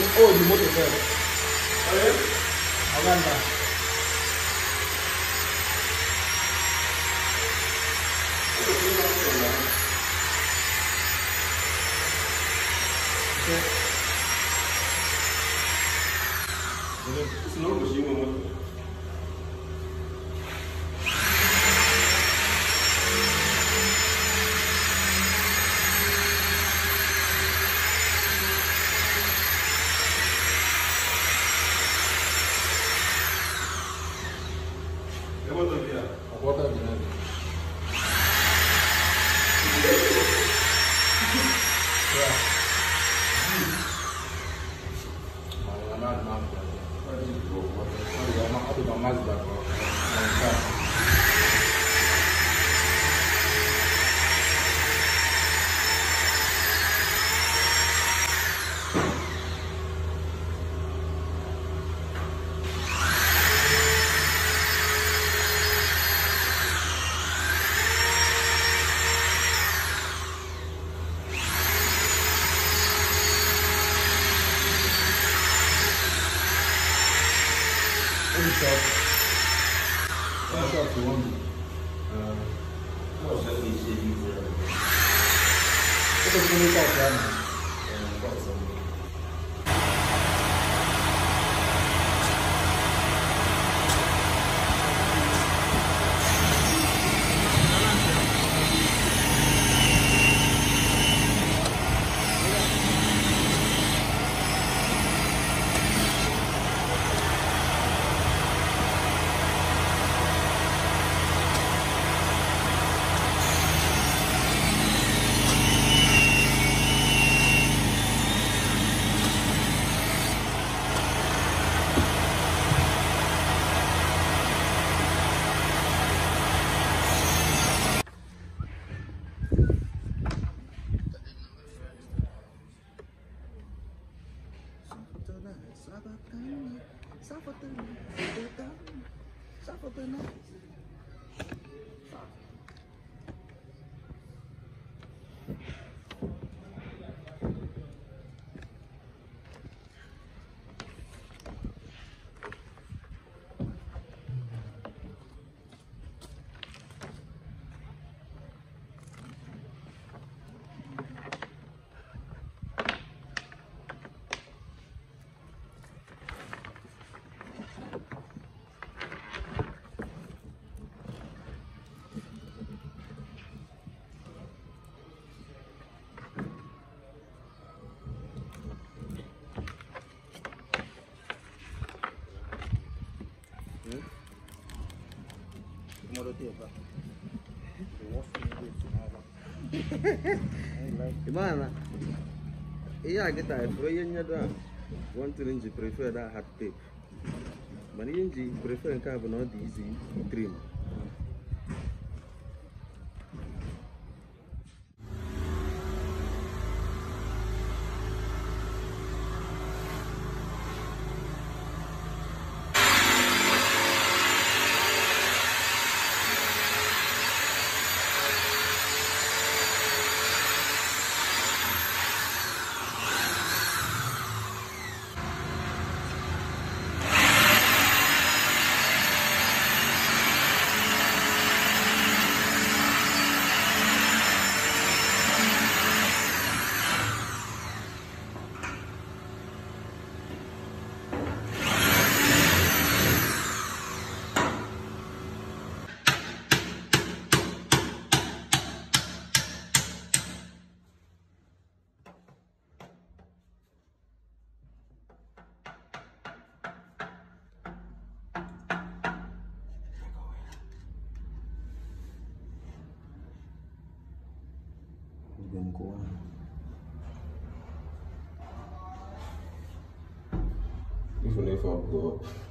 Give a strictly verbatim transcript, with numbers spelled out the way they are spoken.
Oh, di motor saya. Oh ya? Aganda. Oke. Ini senang mesin motor. Apa tu dia? Ya. Mana nama dia? Oh, dia nama apa tu Mazda. Any shop. Any shop you want. Uh, what's that we say you for? What is going to talk about? And what's on? Gimana? Iya kita proyeknya doang. One to range prefer that hard tape. Mani range prefer yang kau benar di easy trim. Bengkoang. If we never go up.